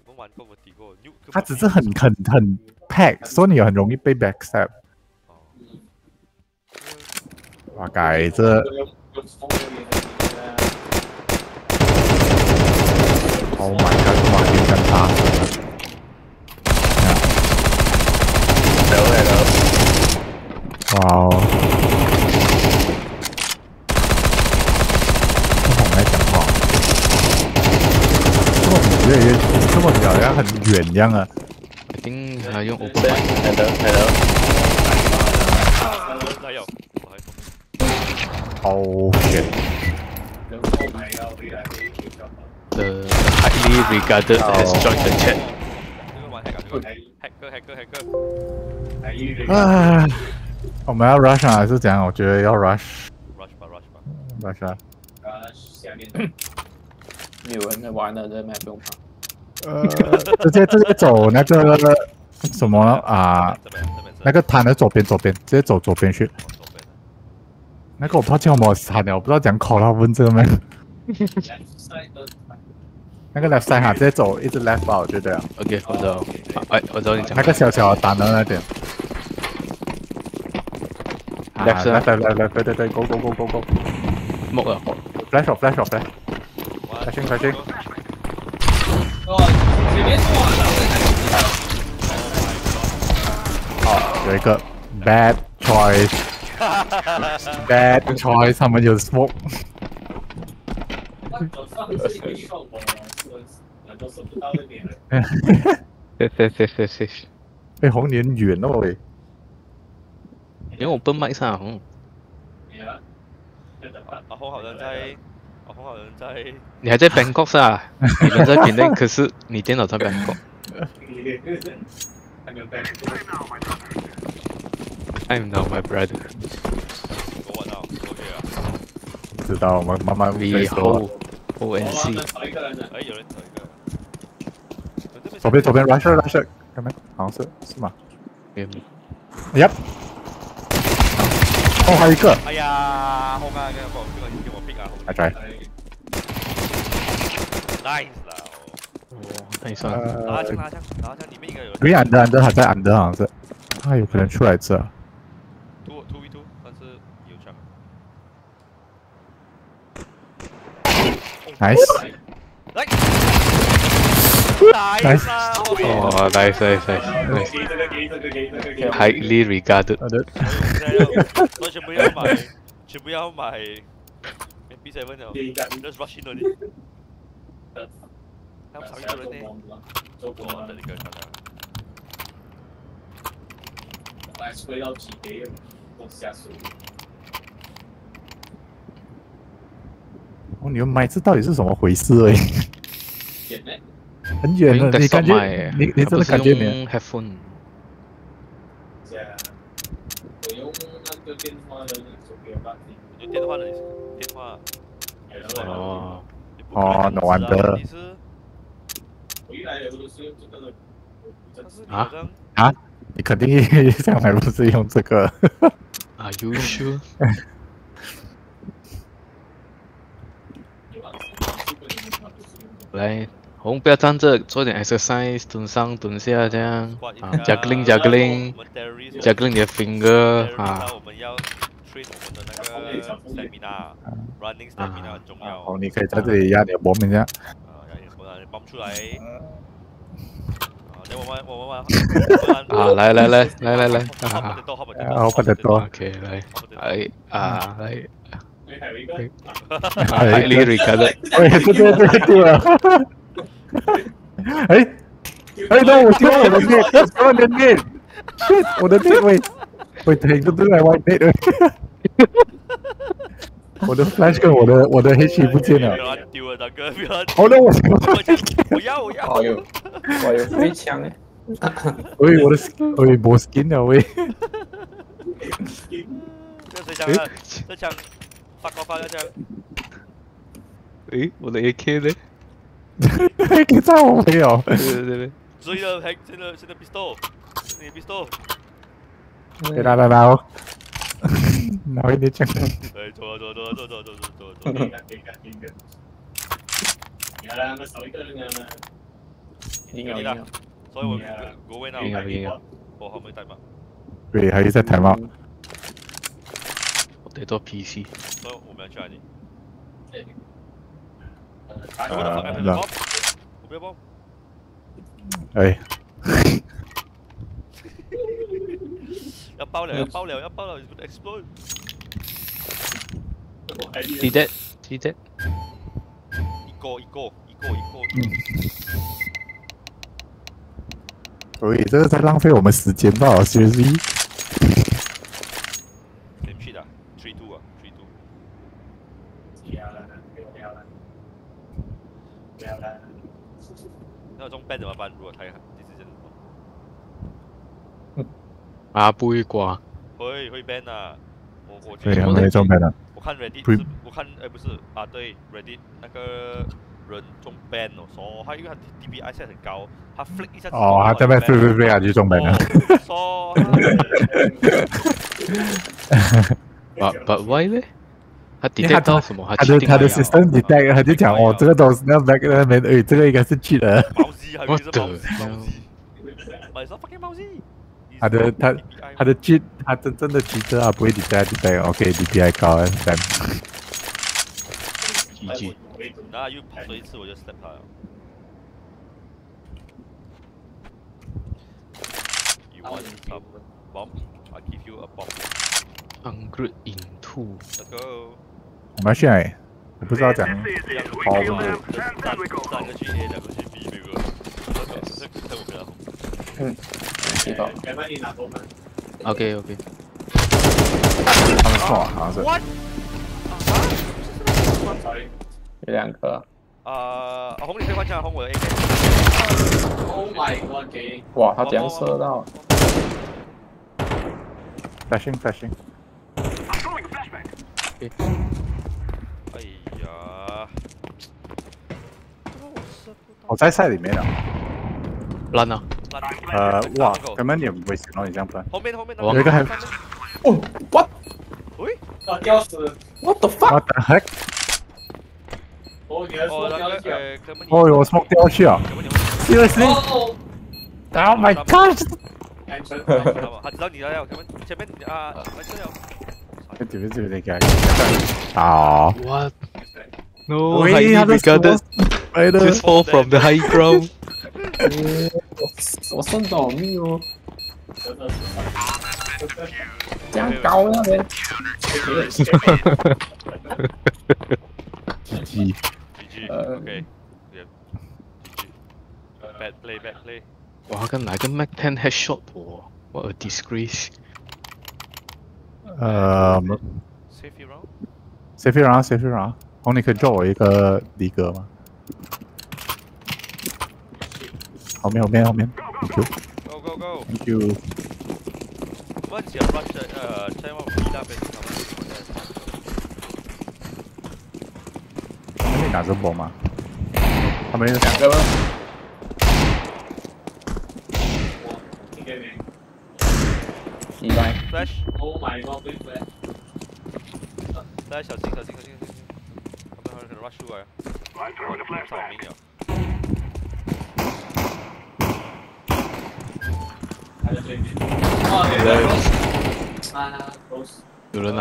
他只是很 pack， 所以你很容易被 backstab。哇，改这。Oh my god！ 哇，你跟他。哇哦！我们来讲话。这么远，好像很远一样啊。 I think 他用 open mic。 Oh shit！ The highly regarded has joined the chat。 啊，我们要 rush 还是怎样？我觉得要 rush。rush 啊！ 没有人在玩了，这 map 不用怕。 直接走那个什么啊？那个摊的左边，直接走左边去。那个我不知道叫什么摊的，我不知道怎样 call 他问这个咩。那个 left side 哈，直接走，一直 left 吧，我觉得。 OK， 我知道。哎，我知道你讲。 那个小小的单的那边。 left side，对 ，go。 木啊 ！flash off。flashing。哦，有一个 bad choice，bad choice， 他们有 smoke。哎，红你很远哦喂。 因为我open mic 上红。 红好像在。 你还在 Bangkok 是吧？你人在缅甸，可是你电脑在 Bangkok。I'm now my brother。 知道，我们慢慢会说。ONC。 哎，有人找一左个。 边 rush， 看没？好像是吗？ 没有。 Yep。哦，还有一个。 哎呀，红啊，给我 pick 啊， 来try。 nice 啦。 哇，太帅了。 拿枪，里面应该有。 没under 还在 under 好像是，他有可能出来这。 2v2，但是有枪。 Nice。 Nice。哦 ，nice。Highly regarded。 全部要买 MP7 了 ，just rush in 了你。还有少一个人呢。哇，等一个看看。 哦，你们买这到底是什么回事哎？很远的，你感觉你真的感觉你 headphone。 有电话的。 哦，no wonder。啊？你肯定上来不是用这个。 Are you sure？ 来，红不要站着，做点 exercise， 蹲上蹲下这样啊 ，juggling juggling 你的 finger 啊。 我们要 train 我们的那个 stamina，running stamina 很重要。 哦，你可以在这里压你的搏命一下。 你bomb 出来。我玩。 啊，来， 好不得多。 OK， 来，Highly regarded。 哎，对了。哎，那我丢我的net，我的 net， 喂，停，都来玩 net 我的 flash 跟我的 H 不见了。 不要丢了，大哥，不要。 哦，那我要。我有飞枪哎。 喂，我没 skin 了喂。 这谁枪啊？这枪发这枪。 诶，我的 AK 呢 ？AK 在我没有。 对。 所以呢，现在 pistol， 你 pistol。 来，拿一点枪。 哎，走。 赢了， 所以我 go away now。 赢了。 我後尾大嘛。 对，还有在台嘛。 我得做 PC。 所以我們要去哪裡？ 那我不要bomb。 哎， 要爆了！要爆了！要爆了 ！It's gonna explode！ Dead。 一個。 对，这个在浪费我们时间吧，seriously。 點 cheat 啊 ？3-2啊，3-2。那中 ban 怎麼辦？如果他第四陣， 啊，不會啩？ 會 ban 啊！我对，没中 ban 了。 我看 Reddit，我看不是啊，对 Reddit 那个人中 ban 哦，所以他因为他 DPI 现在很高，他 flick 一下。 哦，他这边 flick 啊就中 ban 了。 But why 呢？他 detect 到什么？ 他的 system detect， 他就讲哦，这个都是那 back 那边，这个应该是 cheat 的。 猫机还是猫机？But it's not fucking 猫机。 他的 cheat， 他真正的 cheater 啊，不会 detect。OK DPI 高，damn。 GG。 那又跑一次我就 step 他了。You want some bomb? I give you a bomb. 100 into。 Let's go。 我们要去哪里？我不知道讲。 3個去 A， 2個去 B 那個。這我不要。 知道。 OK。 他们错，好像是。 有2個。 紅你可以換槍，紅我的 AK。Oh my god！ 哇，他這樣射到。 flashing。 哎呀！ 我在赛里面了。 爛啊！ 哇，根本也不會想到你這樣plan。 後面。 有一個還。 哦 ，what？ 喂？ 吊死 ！What the fuck？ What the heck？ 哦， 我 smoke 掉去啊 ！Seriously？Oh my god！ 他知道你了，前面啊，來這了。 這邊啊 What? No, highly regarded. Just fall from the high ground. 我升到没有？这样高那边。 GG。 OK。Bad play。 哇，跟哪個 Mac 10 headshot 喎 ？What a disgrace！ Safety round。红，你可以做我一个离格吗？后面。Thank you。Thank you。 我只 rush 在我 B 那邊。 你拿着bomb吗？他们有 2個嗎？意外 Flash。Oh my god！ Flash， 小心！他們可能 rush 出來。我逃命了。 有人啊！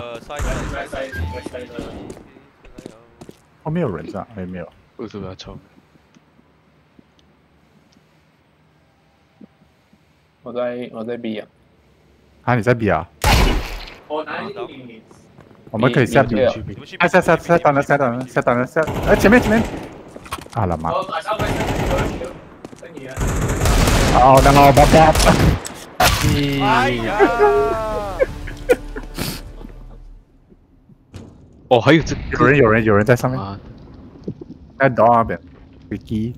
后面有人是吧？没有。 为什么要抽？ 我在 B 啊。 啊，你在 B 啊？我们可以下 B。下单了。前面。啊了妈！哦，然后爸。 哎呀！ 哦，还有这有人在上面。在岛那边，飞机。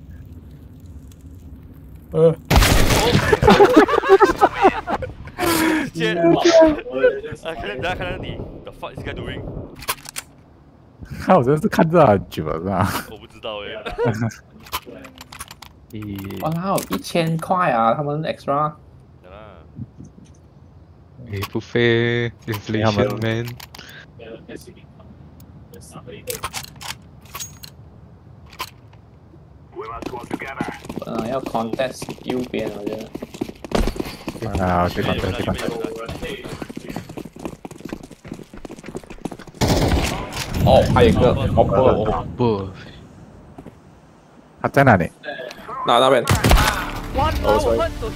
看到你 ，The fuck is this guy doing？ 我真的是看这很久了，是吧？ 我不知道哇，1000塊啊，他们 extra。 不 fair inflation man。 要 contest 右边，我觉得。 啊，这个。 哦，还有一个 OPPO， 他在哪里？ 那边。 哦，所以，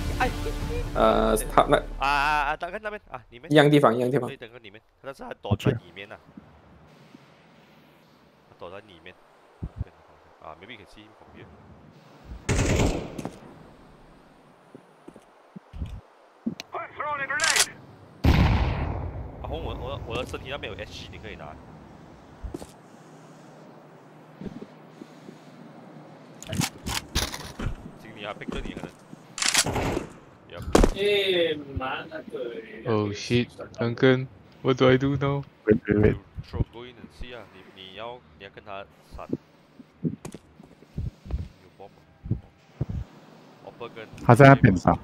他那大概那边啊，里面。 一样地方。 对，整个里面，但是他躲在里面呐。他躲在里面。啊 ，maybe you can see him from here。阿红，我的身体那边有 SG， 你可以拿。请你啊 ，pick 你可能。 Oh shit, Duncan, what do I do now? Wait. Go in and see 啊，你要跟他闪。有 bomb。跟。 他在那边上。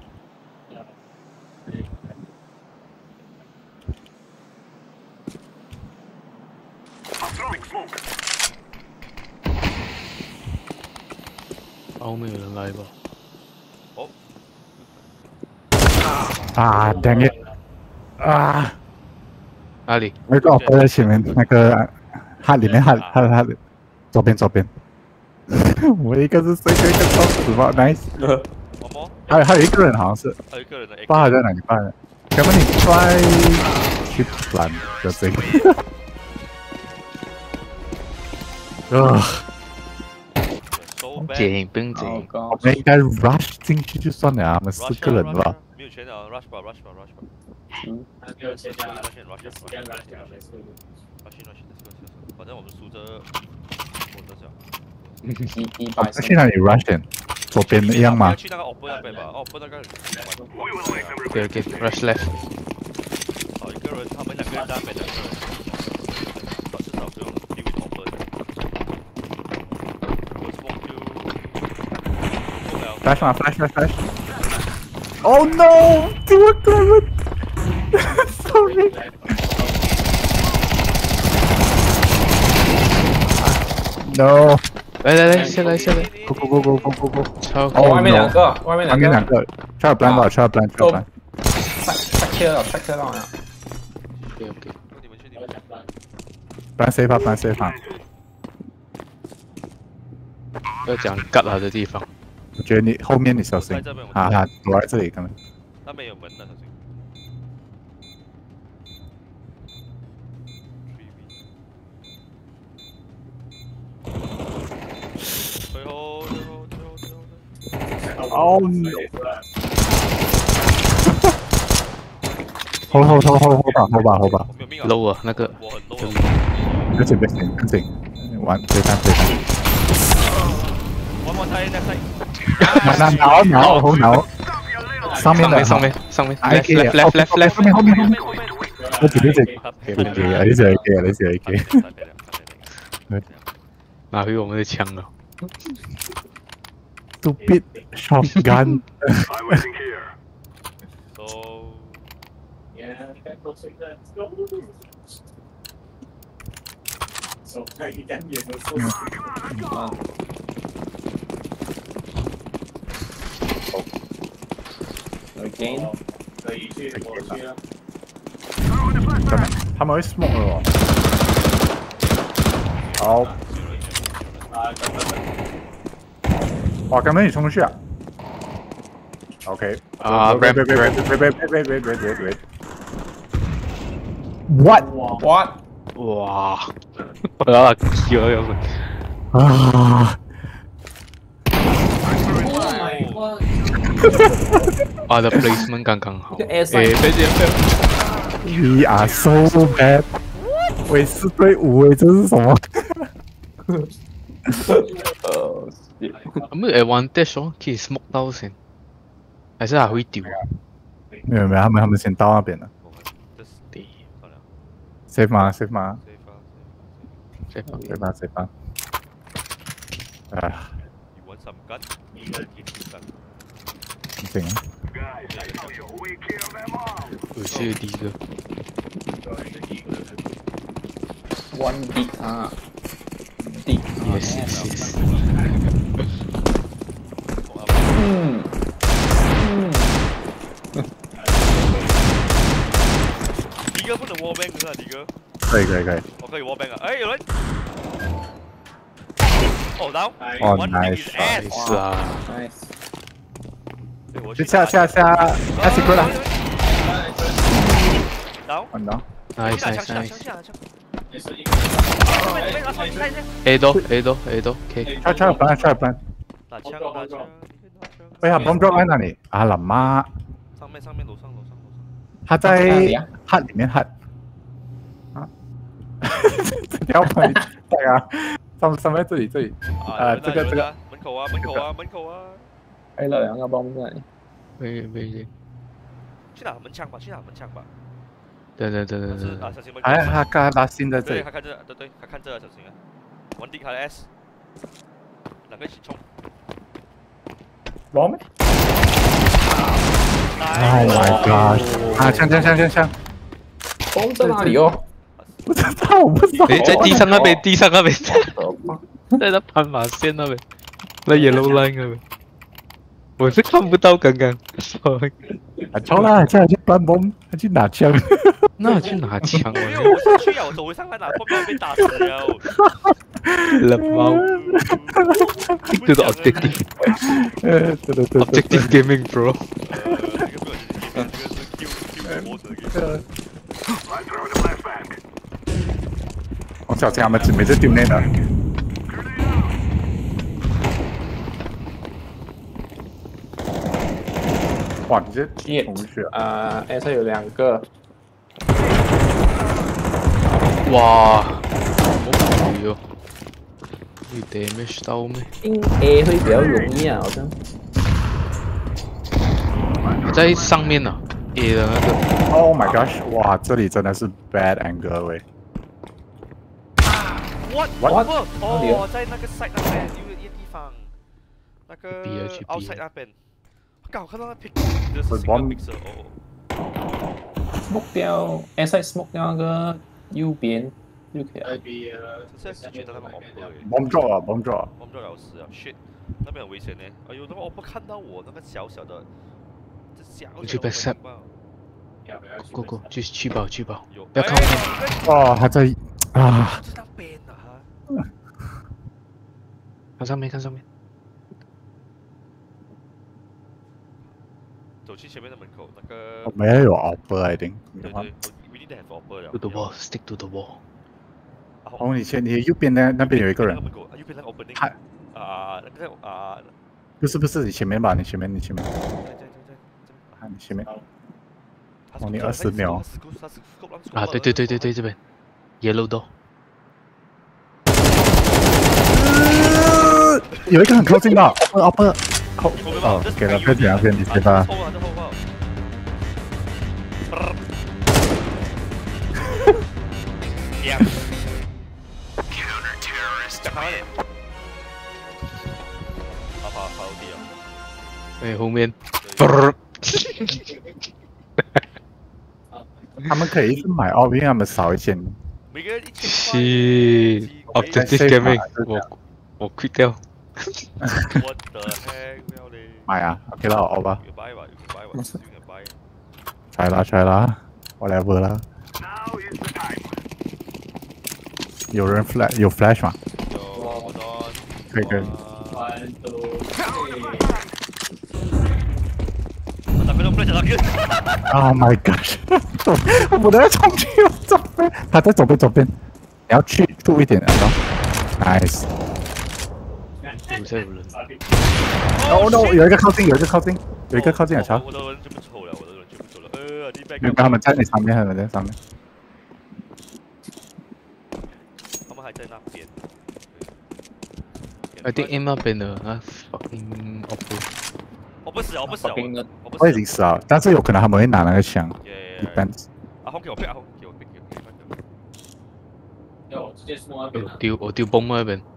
后面有人来吧？ 哦。 啊 ，damn it！ 啊， 哪里？ 那个我在前面，那个汉里面汉，左边。我一个是睡着一个撞死吧 ，nice。还有一个人好像是。 还有一个人的。 爸在哪里？爸呢？要不你try去拦就这个。 不用紧。 我们应该 rush 进去就算了啊，我们4个人吧。 没有钱了 ，rush 吧。反正我们输着，我在想。 去哪里 rush？ 左边一样吗？ 去那个 OPPO 那边吧 ，OPPO 那个。 对 ，rush left。 少一个人，他们2个人在那边2个人。至少不用丢 OPPO。 Flash! Oh no! Do it, Sorry. No. 来，下来。 Go. 超。 外面两个。 Try plan 吧 ，try plan。 拆车了。 OK。 plan safe 啊。 要讲 cut 他的地方。 我觉得你后面你小心。啊，躲在这里可能。 那边有门的，小心。最后。 Oh no！ hold 吧。 low 啊，那个。 我很 low 了。 不行，玩对看。 One more time， 挠。上面。 left。 后面。我自己。 拿回我们的枪了。 Stupid shotgun. Again. 他们会 smoke 了哦。好。哇，刚才你冲出去啊 ？OK。 啊 wait. What？ 哇！ 我要踢了，要不。 啊！ 的 placement 刚刚好。 别这样。 We are so bad。喂，4对5，这是什么？ 有冇 advantage 哦？可以 smoke 到先，还是还会丢？ 没有，他们先到那边了。safe 吗？ safe 吧。啊。行啊。 我是第一个。 One big 啊。Big。 Yes. wallbang 是吧，迪哥？ 可以。 我可以 wallbang 啊！哎，有人。哦，down。 哦 ，nice。 是啊。 nice。 下，开始过来。 down。 down。 nice。A 多 ，K。 出入班。 打枪。 哎呀，bomb drop 在哪里？啊，老妈！ 上面，楼上。 他在 hut 里面 hut。啊！不要喷！对啊，上面这里。这个。 门口啊！ 哎，那两个bomb在哪里？ 没。 去哪门枪吧。 对。 啊，小心门口。 哎，他刚拉新在这里。 他看这，对，他看这，小心啊！玩地卡的 S， 两个一起冲。 bomb。Oh my god！ 啊，枪！ bomb在哪里哦？ 不知道，我不知道。 在地上那边，在那斑马线那边，那 yellow line 那边，我是看不到刚刚。 错啦，现在去搬bomb，他去拿枪。 那去拿枪没有，我上去啊，我走回上来拿，后面被打死了。 了猫。这个 objective。objective gaming bro。 我小心他们每次丢内的。哇，你这同学 ，S 有2个。 哇，好贵哦！会 damage 到咩 ？A 会比较容易啊，好像。 在上面呢 ，A 的那个。 Oh my gosh！ 哇，这里真的是 bad angle 喂。 What？ 哦，在那个 side 那边有一个地方，那个 outside 那边。刚好看到那 pick， 这是 single pixel 哦。 smoke 掉 ，S smoke 掉那个右边就可以了。 现在觉得那个 opper。 bomb drop 啊 ，bomb drop。bomb drop 要死啊 ！shit， 那边很危险呢。哎呦，那个 opper 看到我那个小的，这小的。 去 backstab。go，去保。不要靠近。哦，还在啊。 这那边啊看上面。 走去前面的门口，那个。 我们要有 opper I think。 对 ，we need to have opper 了。 To the wall， stick to the wall。 哦，你右边那边有一个人。 右边那个 opening。那个不是，你前面吧，你前面。 在。 你前面。哦，你20秒。 啊，对，这边 ，yellow door。 有一个很靠近的 ，opper。哦，给了，别点，你接吧。 跑地啊！ 哎，后面。 他们可以一直买哦，因为他们少一件。 每个人1000块。 是 objective gaming，我 quit 掉。 What the heck？ 买啊 ，OK 啦，好吧。 You buy 吧。 try 啦 ，whatever 啦。有人 有 flash 吗？ 有， 可以。Oh my gosh！ 我都要冲去左边，他在左边，你要去注一点，nice。Oh no！ 有一个靠近，很长。 我的人全部走了。 因为他们在你上面，他们还在那边。 I think aim 那边的啊 ，fucking oppo。 我不死， 我已经死了，但是有可能他们会拿那个枪。Depends。 阿红给我pick， 我丢bomb那边。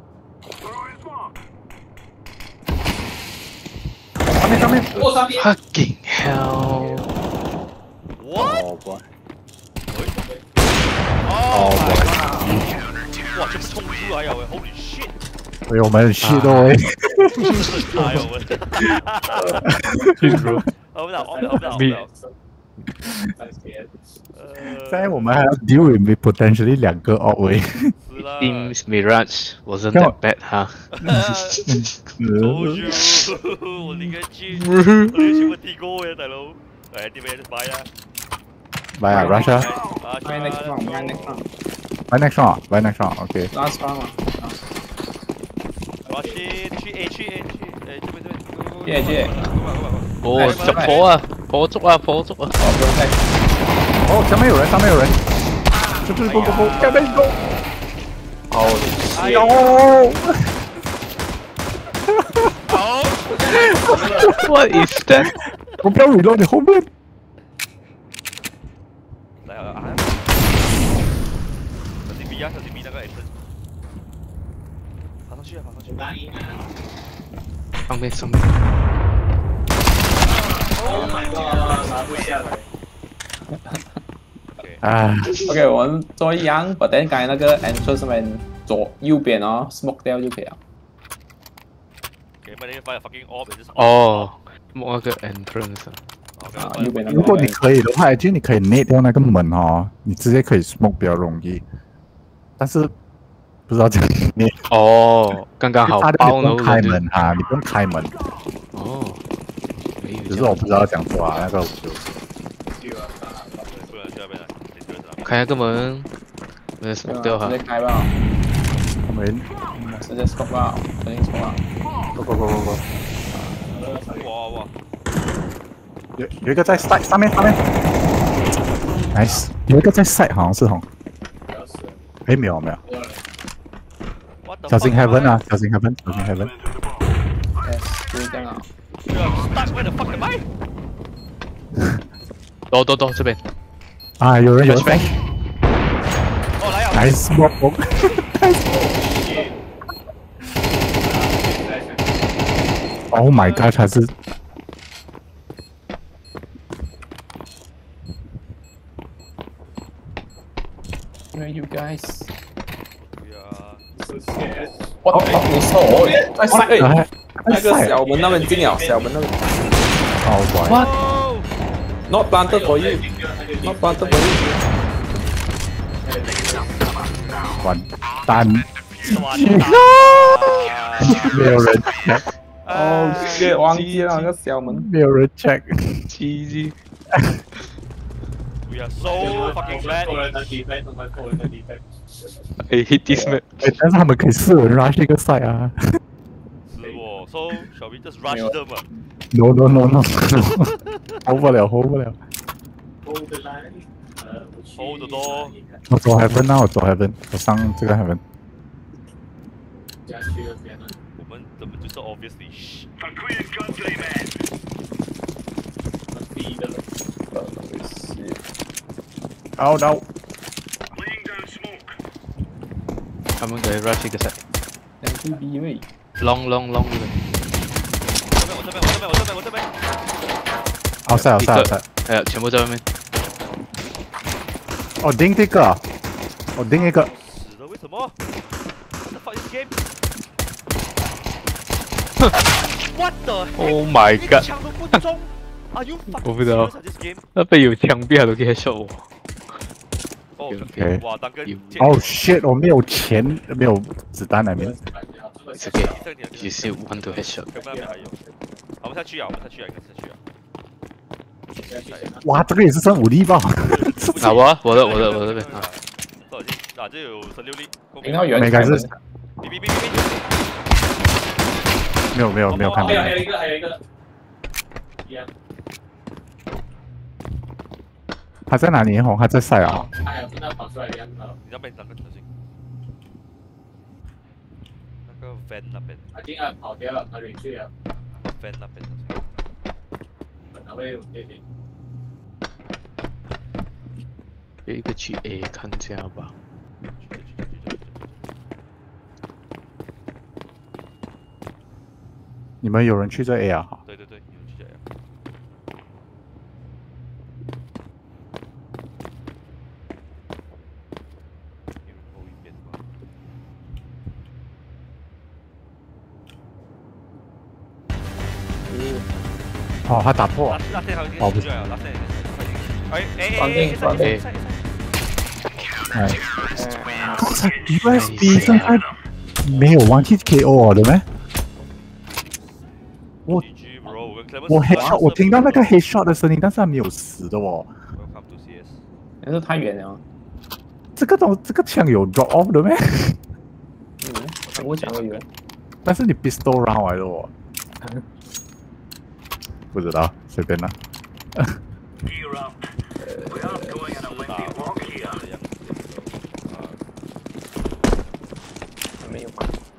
上面。 Fucking hell！ What？ 哦， 哇，全部冲出来呀！Holy shit！ 所以我们shit都会。 哎呦我。我不知道。 现在我们还要 deal with potentially 2个 out 位。 Team Mirage wasn't that bad 哈。 Told you， 我宁愿去问地沟呀，大佬。哎，啲咩買啊？ 买啊 Russia。 Buy next round, buy next round. Buy next round, buy next round. OK。 Last round 啊。 我去 A 去 A 这边。 耶。 哦，着火啊！火燭啊！火燭啊！ 哦，上面有人，上面有人。这go，下面go。哦， 哎呦！好。 What is that？ 我不要 reload 你后面。 来啊！小心 B 啊！小心 B 那个 entrance。爬上去啊！爬上去。 上面上面。 Oh my god！ 拿不下来。 啊 OK， 我们做一样，把刚才那个 entrance 上面右边哦 ，smoke 掉就可以了。 哦，摸个 entrance 啊，右边那个。 如果你可以的话，其实你可以 net 掉那个门哦，你直接可以 smoke 比较容易。但是不知道怎么 net。 哦，刚刚好包呢。开门啊，你不用开门。 哦。 只是我不知道怎样做啊，那个我就。 开那个门，没 smoke 掉哈。 直接开吧。 门。 直接 smoke 吧，肯定 smoke 吧。 Go。 哇！ 有一个在 side 上面。Nice， 有一个在 side 好像是吼。哎，没有。小心 heaven 啊，小心 heaven。 Yes， 就是这样啊。 Where the fuck am I？ 到这边。 啊，有人。 哦，来啊 ！Nice smoke。Oh my god， 他是。 Where you guys？ 我你说我在那个小门那边进了，小门那边。 Oh boy。 What？ Not planted for you. Not planted for you. 完蛋！没有人 check。 哦，shit，忘记了那个小门。 没有人 check。 GG。 We are so fucking bad. I hate this map。 但是他们可以4人 rush 一个 side 啊。 是哦 ，So shall we just rush them 啊 ？No。hold 不了。 Hold the door。 我走 heaven 啊，我走 heaven， 我上这个 heaven。 我们根本就是 obviously。 Oh no！ 他们可以 rush 一个 side。 2 B 位。 long 的。 我这边。 outside。 哎呀，全部在外面。 哦，盯这个。我盯一个。 死了，为什么 ？What the fuck is game？ What the Oh my god！ 枪都不中。Are you fucking 我不知道 this game？ 那边有枪毙，他都可以 shot 我。 OK。 哇，当哥。 Oh shit！ 我没有钱，没有子弹那边。 It's okay。You still want to headshot？ 那边还有。我们下去啊！应该下去啊。 哇，这个也是剩5粒吧？ 啊，我这边啊。 嗱，即有16粒。 应该有人应该是。 B。 没有看到。 还有一个。 他在哪里？哦，他在晒啊。 哎呀，那跑出来的样子。 你那边等个小心。那个 van 那边。 他竟然跑掉了，他回去了。 van 那边。 哪位有弟弟？ 有一个去 A 看一下吧。 你们有人去这 A 啊？ 对，有人去这 A。 哦，他打破。 那天还有一个出来啊，那天快点。 刚才 USB 现在没有玩 hit KO 的咩？我 headshot， 我听到那个 headshot 的声音，但是他没有死的哦。 但是太远了。 这个枪有 drop off 的咩？ 我讲过有。 但是你 pistol round 来的哦。不知道，随便啦。 没有。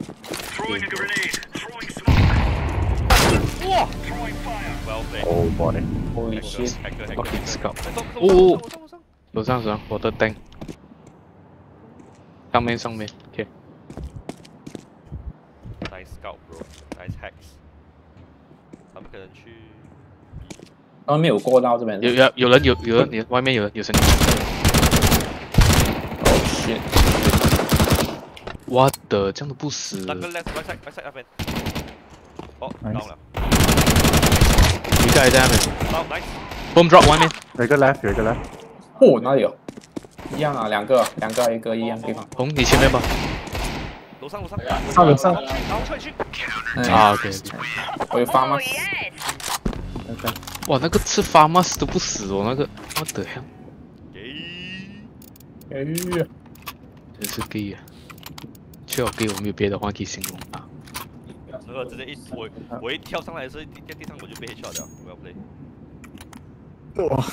哇 ！Oh boy！ Holy shit！ Fucking scout！ 哦，楼上，我的灯。上面，OK。 Nice scout bro，nice hacks。他们可能去。 他们没有过到这边。 有人，外面有声音。 Oh shit！ What the， 这样都不死。 那个 right side 那边。哦，到了。 一个还在那边。 到 nice。 Bomb drop 外面。 有一个 left， 有一个 left。 哦，哪里有？一样啊，两个，一个一样地方。 红，你前面吧。 楼上。 上。 然后去。 啊 ，OK。 我有发吗？ 哇，那个吃发 mas 都不死哦，那个 what the hell？ 真是 gay 啊！最好 gay 我没有别的话可以形容啊。 那个直接我一跳上来的时候，在地上我就被 headshot 了，我要 play。 哇！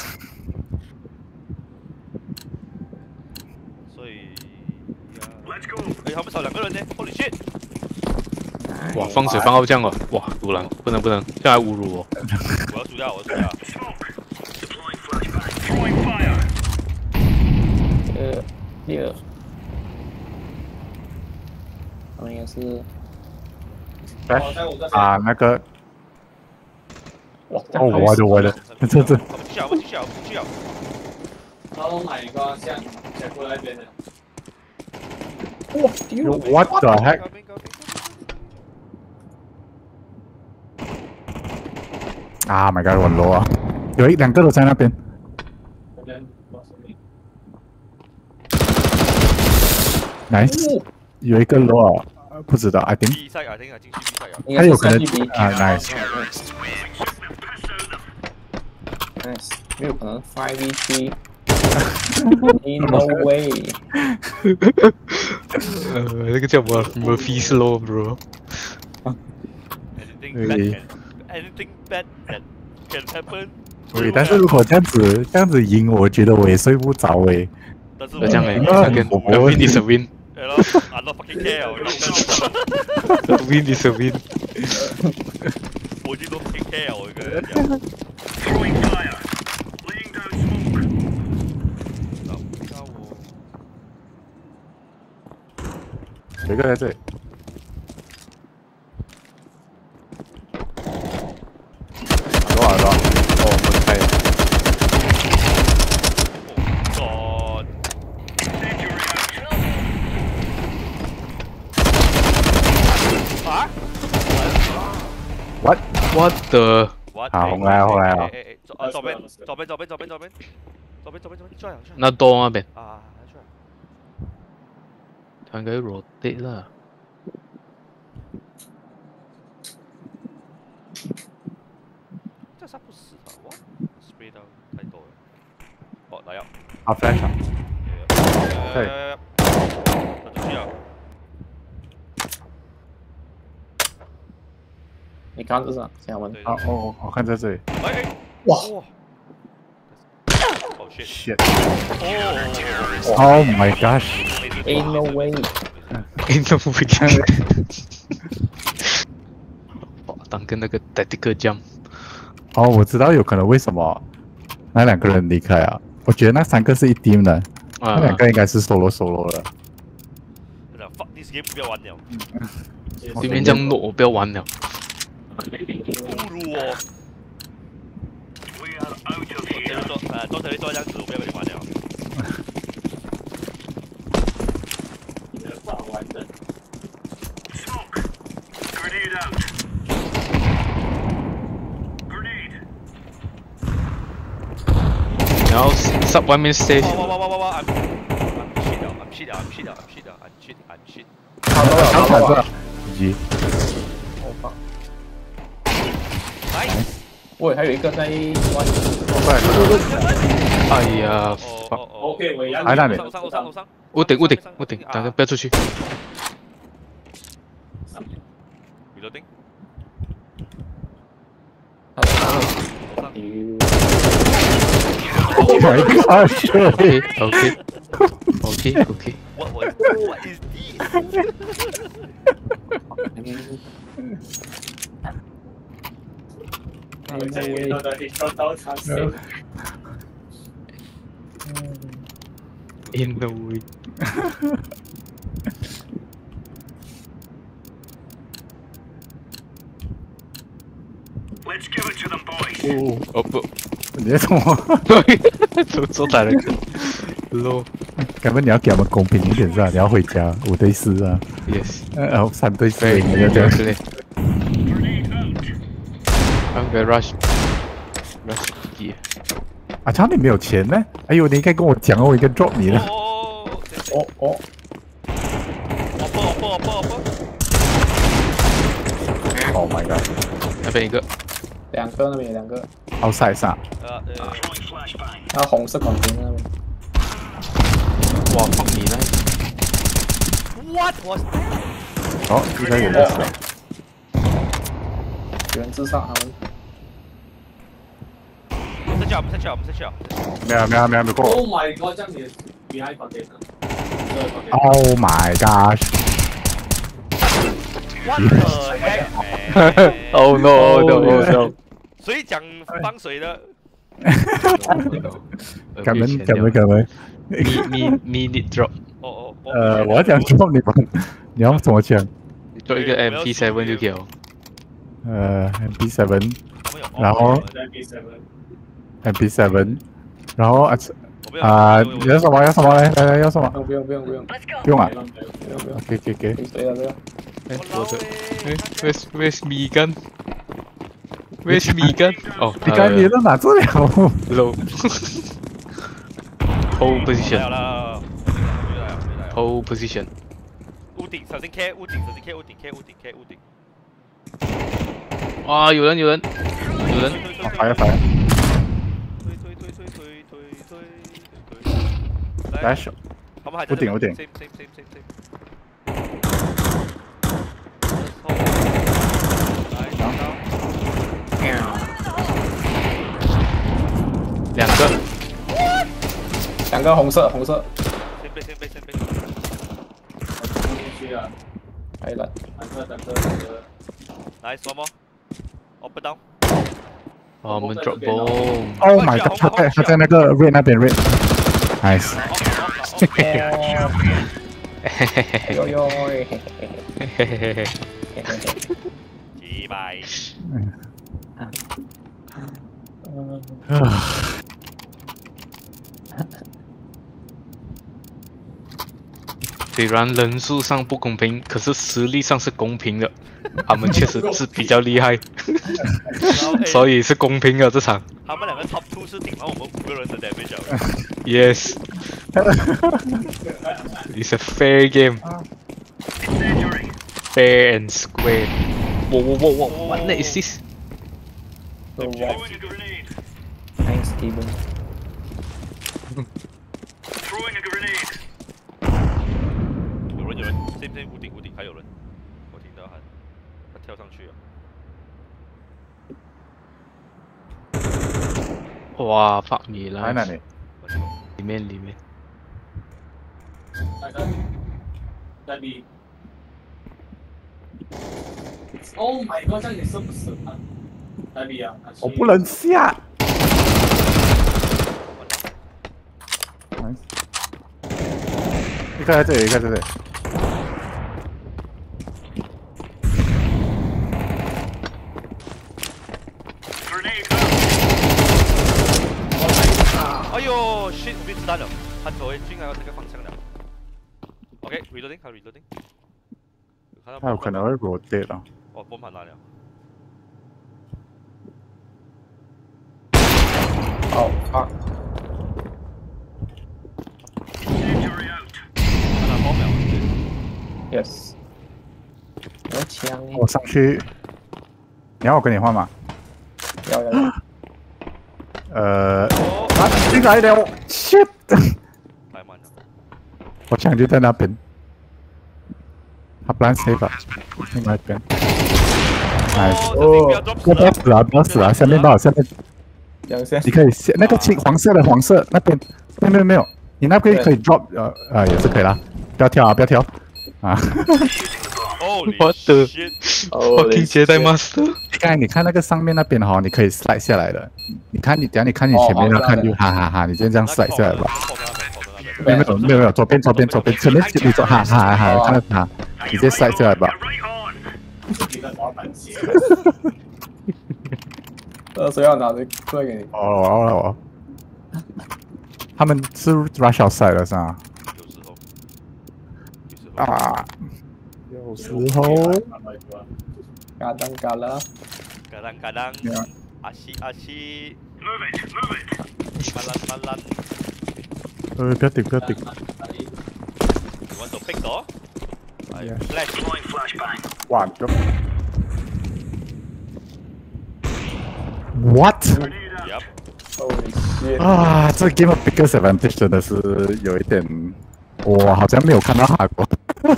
所以哎，他们少2个人呢 ，Holy shit！ 哇，放水放到这样哦，哇，突然不能，这样还侮辱我。 我要主要。 第二，他们应该是。 啊，那个。 哇！ 哦，我的，这。 我们继续。 他从哪一个线过来边的？ 哇 ！What the heck？ 啊 ，My God， 我 low 啊！有2个都在那边。Nice， 有一个 low 啊，不知道 ，I think。 比赛啊，进去比赛啊。 他有可能啊 ，Nice。 Nice， 没有可能 5v3。No way！ 那个叫什么 ？Murphy Slow bro。 Anything bad can happen。 对，但是如果这样子赢，我觉得我也睡不着诶。 但是这样诶，那个 win is a win。 I'm not fucking care。 Win is a win。 我就 not fucking care， 我一个人讲。 有一个在这里。耳朵。 哦，门开了。 God。啊 ？What the？ 好，红来了。 左边，出来。 那多那边。 啊，出来。 他应该 rotate 啦。 这杀不死他，哇 ！spray 到太多了。哦，来了。 啊 ，flash 啊。 对。他出去了。 你看这是先问。 啊哦，我看在这里。 哇 ！Oh shit！ Oh my gosh！Ain't no way！Ain't no way！ 当跟那个 tactical jump。 哦，我知道有可能为什么那2个人离开啊？我觉得那3个是一 team 的，那2个应该是 solo 的。 fuck this game 不要玩了。 对面这样弱，我不要玩了。 侮辱我！多谢你做这样子，我不要跟你玩了。 然后 sub 外面 stay。 哇 I'm shit。 好多了， 想反着，咦， 我靠！ Nice。 喂，还有一个在外面。 哎呀 OK， 我压还那里， 楼上。 屋顶，等下不要出去。 Reloading。 Oh my god！ OK。 What is this？ In the way。哦不， 你在什么？ 做打人，low。 根本你要给我们公平一点是吧？你要回家5对4啊。 Yes。 然后3对4， 对， 你要这样。 I'm gonna rush 几？ 啊，他你没有钱呢？哎呦，你应该跟我讲哦，我应该 drop 你了。 哦。 Oh my god！ 那边一个。 两个那边有2个。 outside 上。 那红色管瓶那边。 哇，放你那。 What was that？ 哦，应该有人死。 有人自杀，他们。 我们下去。 没有过。 Oh my god！ 这样你 behind container。 Oh my gosh！ What the heck？ Oh no！ 谁讲放水的？ 敢问。 Me need drop。 我要讲 drop 你吧，你要怎么讲？ 做一个 MP7就给我。 MP7， 然后 MP7， 然后你要什么来要什么？ 不用啊。 给给。 谁了这个？ Where's me gun？ Where's me gun？ 哦， 你刚你都拿住了。 Low。Hold position。Hold position。 屋顶，首先 K 屋顶。 哇，有人。 Fire。Flash。屋顶。 2个红色。 先背。 还有人。 等个。 Nice one more。Up down。 我们 drop bomb。 Oh my god！ 他在那个 red 那边 red。Nice。 哟。 击败。 虽然人数上不公平，可是实力上是公平的。他们确实是比较厉害，所以是公平的这场。 他们2个 top 2是顶了我们5个人的 damage。 Yes。It's a fair game. Fair and square. Whoa. What is this? Thanks, Steven. 有人，这屋顶还有人，我听到他跳上去了。 哇 ，fuck 你了！ 在哪里？ 里面。 在 B。Oh my god！ 这样你是不是啊？在 B 啊。 我不能下。一个在这里，一个在这里。 哎呦 ，shit！ 我被子弹了，他走回进来到这个方向了。OK，reloading， 他 reloading。 他有可能会 rotate 了。 哦，bomb拿了。 哦，fuck。 Yes。有枪。 我上去，你要我跟你换吗？ 要。 进来了 ，shit！ 太慢了。 我枪就在那边，他 blind save 啊，另外一边。 哦， 不要死啊！不要死啊！下面吧，下面。你可以那个黄色的黄色那边，没有，你那边可以 drop 也是可以啦，不要跳啊，不要跳啊！ 我的 fucking 接待 master！ 你看那个上面那边哈，你可以 slide 下来的。你看你前面那看就哈哈哈，你就这样 slide 下来吧。没有，左边，前面你走哈，看到他，你直接 slide 下来吧。 谁要拿这个给你？ 哦，他们是 rush outside 了是吧？有时候。 kadang asyik malan 不要顶 you want to pick door flash 哇What? Yep. Holy shit！ 啊，这 game of biggest advantage 真的是有一点，我好像没有看到他过。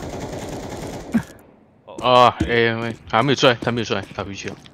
啊，还没有出来，他回去了。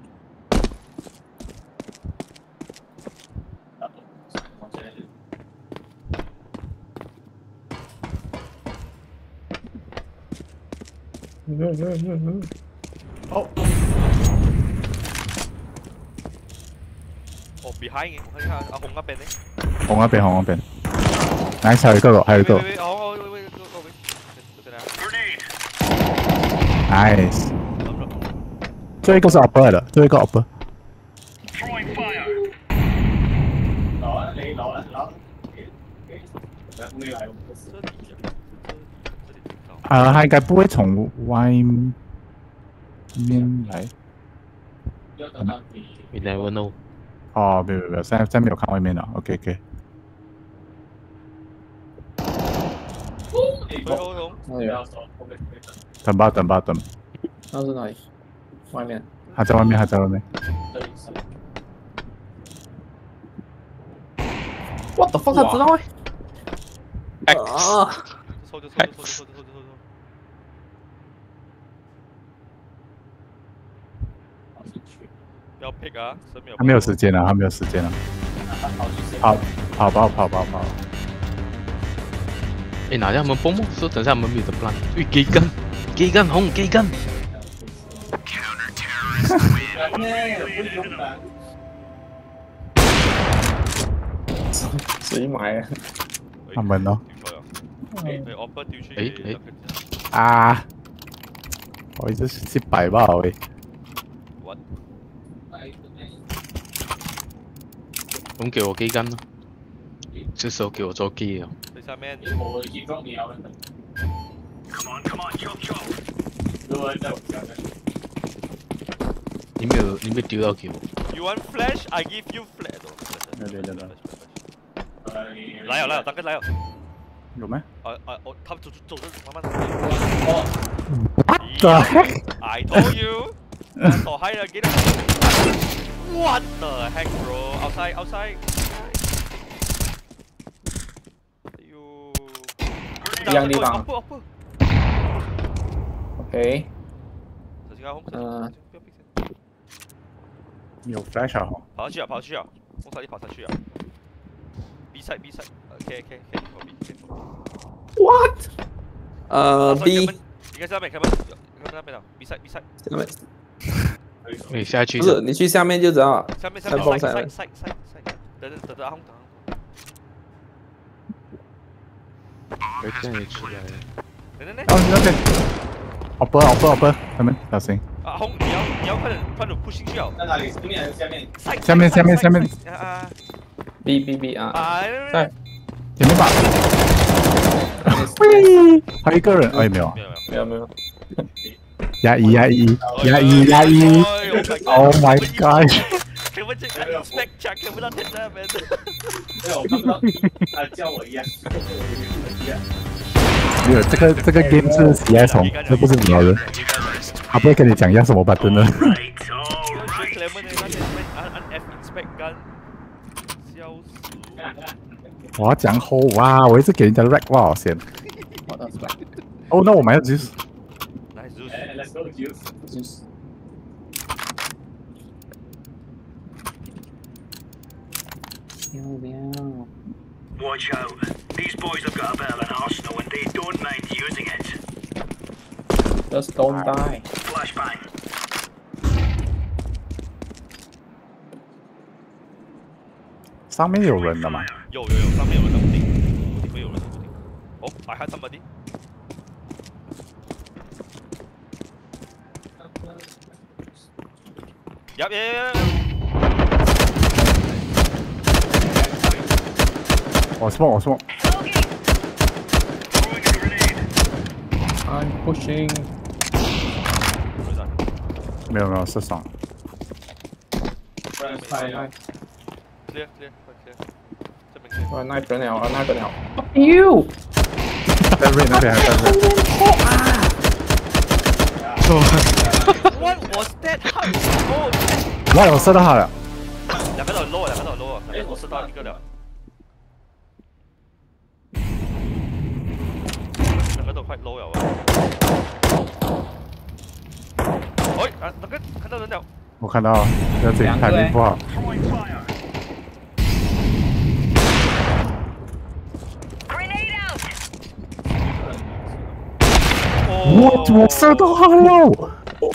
哦 ，behind 我看阿紅嗰邊咧。 紅嗰邊。Nice， 還有一個。Nice。最後一個是 upper 的，最後一個 upper。他應該不會從外面來。 You never know。 哦，沒有，現在沒有看外面了。OK。等吧。 那是哪里？外面。 他在外面。 What the fuck？ 他知道哎。 抽。不要 pick 啊！ 他没有时间了。跑。 哪天他们蹦说等下我们没有的 plan。给根红。 谁买啊？ 他们哦。我一直失敗吧喂。 咁給我機根咯，這時候給我做機啊！ 下面。你沒有丟到給我。You want flash? I give you flash。來了，大哥來了。 有咩？ 他走慢慢。 What the heck? I told you. 躲開了，給你。What the heck, bro? Outside. 一樣地方。OK。 有 flash 啊！ 跑下去啊！我差點跑下去啊 ！B side。OK。 What？B。 應該在那邊，看那邊了。B side。 你下去。 不是，你去下面就知道了。 下面。等阿紅。 我现在出来了。 等。 哦，你那边。Upper，他们小心。 阿紅，你要快點 push 進去哦。 在哪裡？對面還是下面？ 下面。 B 啊。 在前面吧。喂，还有一个人，没有。压一。Oh my god！ 看不見 ，spec check 看不到天在那邊。 沒有，我看不到。叫我一樣。 没有这个 game 是 CS 哦，这不是鸟人，他不会跟你讲要什么 button 的。我要讲好哇！我一直给人家 rack 哇，好险。哦，那我买了 juice。 Let's go, juice. Watch out. These boys have got a bit of an arsenal and they don't mind using it. Just don't die. Flashbang. 上面有人的嘛？ 有，上面有人的屋顶，屋顶会有人的屋顶。哦，I had somebody。Yep. 我 smoke。 I'm pushing. 没有，是爽。 clear，这边 clear。 我knife 人了！Fuck you！ 在瑞那边还在瑞。 What was that？ 哇，我射到他了。 两个都 low 啊！我射到一个了。两个都快 low 了啊！哎，那个看到人了。 我看到了，要自己排名不好。我射到他了！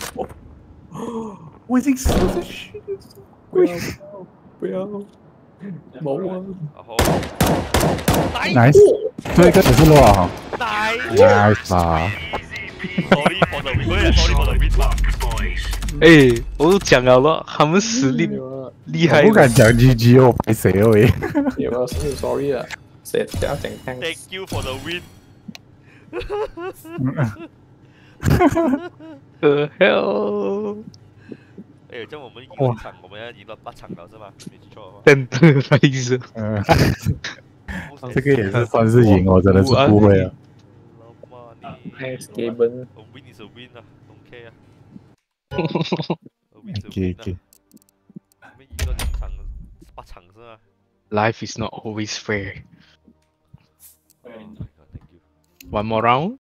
我已经射下去了。 不要！冇啊！ 然后 ，nice， 这个只是落啊。nice 吧。 Sorry for the win， 哎，我都讲了咯，他们实力厉害。 我不敢讲 GG 哦，拍谁哦？喂。 有啊 ，sorry 啊，谁家整 Thank you for the win。 The hell！ 哎，这样我们赢了一场，我们要赢了8场了是吗？没记错的话。 真的，不好意思。 这个也是算是赢，我真的是不会啊。 Next game. A win is a win 啊 ，don't care 啊。A win is a win 啊。我们赢了8场是吗 Life is not always fair. Oh my god, thank you. One more round.